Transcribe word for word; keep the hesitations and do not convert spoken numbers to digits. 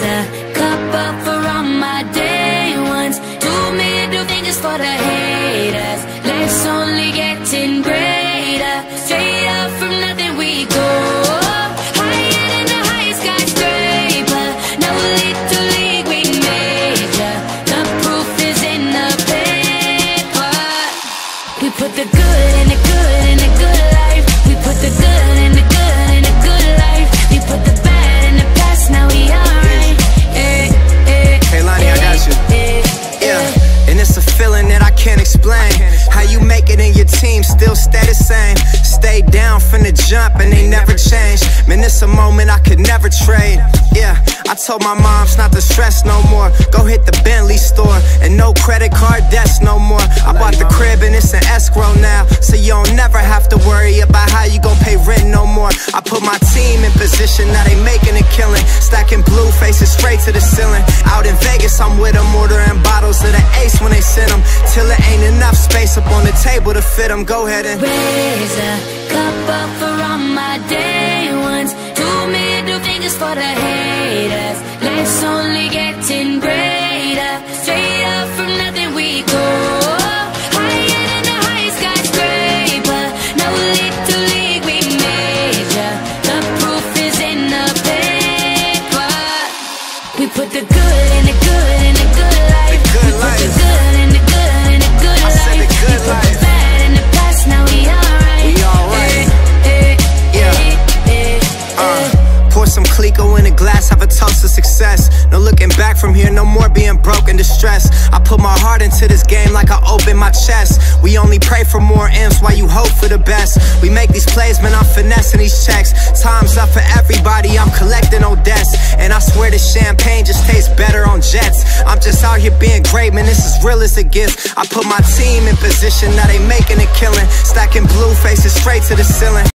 Raise a cup up for all my day ones. Two middle fingers for the haters. Life's only getting greater. Straight up from nothing we go. Higher than the highest skyscraper. No little league we major. The proof is in the paper. We put the good in the good in the good life. We put the good in the good in the good life. We put the bad in the past, now we alright. Eh, eh, hey Lonnie, I got you. eh, Yeah, and it's a feeling that I can't explain. How you make it in your team still stay the same. Stay down from the jump and they never change. Man, it's a moment I could never trade. Yeah, I told my moms not to stress no more. Go hit the Bentley store and no credit card debts no more. I bought the crib and it's an escrow now, so you don't never have to worry about how you gon' pay rent no more. I put my team in position, now they making a killing. Stacking blue faces straight to the ceiling. Out in Vegas, I'm with them, ordering bottles of the Ace when they send them, till it ain't enough space up on the table to fit them. Go ahead and raise a cup up for all my day ones. Two middle fingers for the haters. Life's only getting greater. Straight up from nothing we go. Higher than the highest skyscraper. No little league we major. The proof is in the paper. We put the good in the good in the good life. The good we life. put the good in the good in the good I life. said the good we put life. the bad in the past, now we alright. We alright. Eh, eh, Yeah. eh, eh, Uh, eh. pour some Clico in a glass, have a toast to success. No looking back from here, no more being broke and distressed. I put my heart into this game like I open my chest. We only pray for more M's while you hope for the best. We make these plays, man, I'm finessing these checks. Time's up for everybody, I'm collecting on debts. And I swear this champagne just tastes better on jets. I'm just out here being great, man, this is real as it gets. I put my team in position, now they making a killing. Stacking blue faces straight to the ceiling.